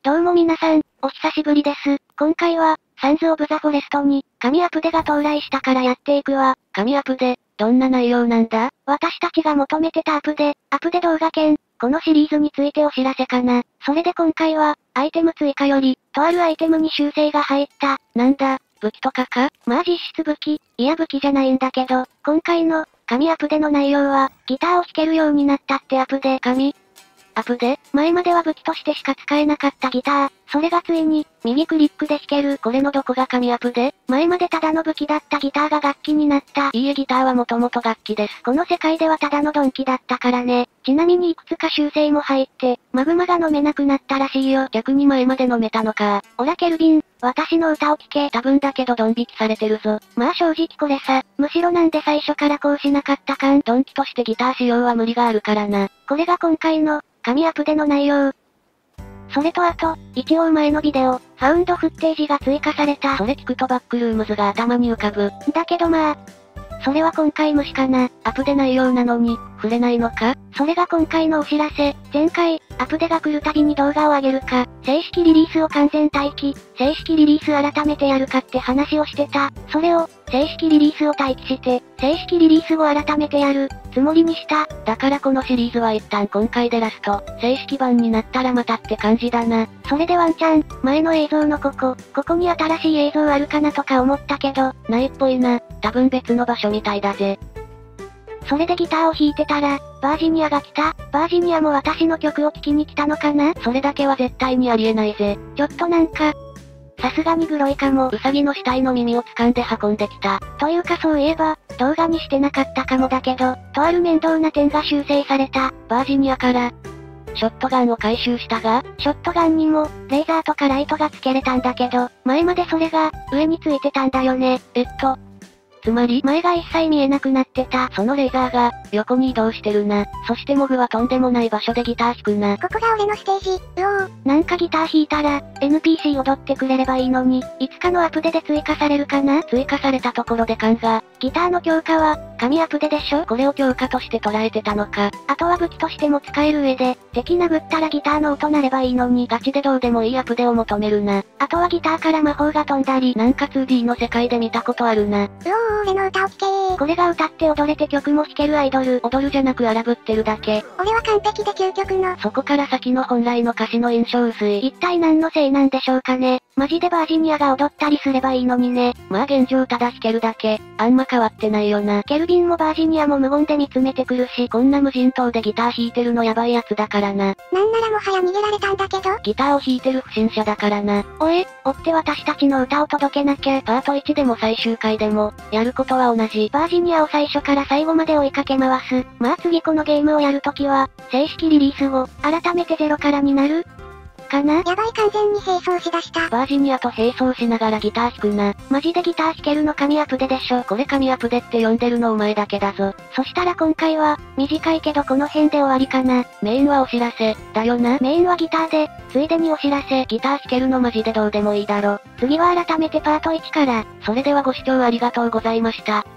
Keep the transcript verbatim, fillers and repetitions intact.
どうも皆さん、お久しぶりです。今回は、サンズ・オブ・ザ・フォレストに、神アプデが到来したからやっていくわ。 神アプデ、どんな内容なんだ？ 私たちが求めてたアプデ、アプデ動画券、このシリーズについてお知らせかな。それで今回は、アイテム追加より、とあるアイテムに修正が入った。 なんだ、武器とかか？ まあ実質武器、いや武器じゃないんだけど、今回の、神アプデの内容は、ギターを弾けるようになったってアプデ。 神アプデ？ 前までは武器としてしか使えなかったギター。それがついに、右クリックで弾ける。 これのどこが神アプデ？ 前までただの武器だったギターが楽器になった。 いいえギターはもともと楽器です。 この世界ではただのドンキだったからね。ちなみにいくつか修正も入って、マグマが飲めなくなったらしいよ。 逆に前まで飲めたのか。 オラケルビン、私の歌を聴け。 多分だけどドン引きされてるぞ。 まあ正直これさ、むしろなんで最初からこうしなかったかん。 ドンキとしてギター使用は無理があるからな。 これが今回の、神アプデの内容。それとあと、一応前のビデオ、ファウンドフッテージが追加された。 それ聞くとバックルームズが頭に浮かぶ。 だけどまあ、それは今回無視かな。 アプデ内容なのに、触れないのか？ それが今回のお知らせ。前回、アプデが来るたびに動画を上げるか、正式リリースを完全待機、正式リリース改めてやるかって話をしてた。それを、正式リリースを待機して、正式リリース後改めてやる、つもりにした。 だからこのシリーズは一旦今回でラスト。正式版になったらまたって感じだな。 それでワンチャン、前の映像のここ、ここに新しい映像あるかなとか思ったけど、 ないっぽいな。多分別の場所みたいだぜ。 それでギターを弾いてたら、バージニアが来た。バージニアも私の曲を聴きに来たのかな？ それだけは絶対にありえないぜ。 ちょっとなんか、さすがにグロいかも。 ウサギの死体の耳を掴んで運んできた。 というかそういえば、動画にしてなかったかもだけど、とある面倒な点が修正された。 バージニアから、ショットガンを回収したが、 ショットガンにも、レーザーとかライトがつけれたんだけど、前までそれが、上についてたんだよね。 えっと、つまり、 前が一切見えなくなってた。 そのレーザーが、横に移動してるな。そしてモグはとんでもない場所でギター弾くな。 ここが俺のステージ。うおー。なんかギター弾いたら、エヌピーシー 踊ってくれればいいのに、いつかのアプデで追加されるかな？ 追加されたところで勘が。 ギターの強化は、神アプデでしょ？ これを強化として捉えてたのか。 あとは武器としても使える上で、敵殴ったらギターの音鳴ればいいのに。 ガチでどうでもいいアプデを求めるな。 あとはギターから魔法が飛んだり。 なんか ツーディー の世界で見たことあるな。 うおー、俺の歌を聴けー。これが歌って踊れて曲も弾けるアイドル。 踊るじゃなく荒ぶってるだけ。 俺は完璧で究極の。 そこから先の本来の歌詞の印象薄い。 一体何のせいなんでしょうかね。マジでバージニアが踊ったりすればいいのにね。 まあ現状ただ弾けるだけ。あんま変わってないよな。 ケルビンもバージニアも無言で見つめてくるし、 こんな無人島でギター弾いてるのやばいやつだからな。 なんならもはや逃げられたんだけど。 ギターを弾いてる不審者だからな。 おえ、追って私たちの歌を届けなきゃ。 パートいちでも最終回でも、やることは同じ。 バージニアを最初から最後まで追いかけ回す。まあ次このゲームをやるときは、正式リリース後、改めてゼロからになるかな？やばい完全に並走しだした。 バージニアと並走しながらギター弾くな。 マジでギター弾けるの神アプデでしょ。 これ神アプデって呼んでるのお前だけだぞ。 そしたら今回は、短いけどこの辺で終わりかな。 メインはお知らせ、だよな。 メインはギターで、ついでにお知らせ。 ギター弾けるのマジでどうでもいいだろ。 次は改めてパートいちから。 それではご視聴ありがとうございました。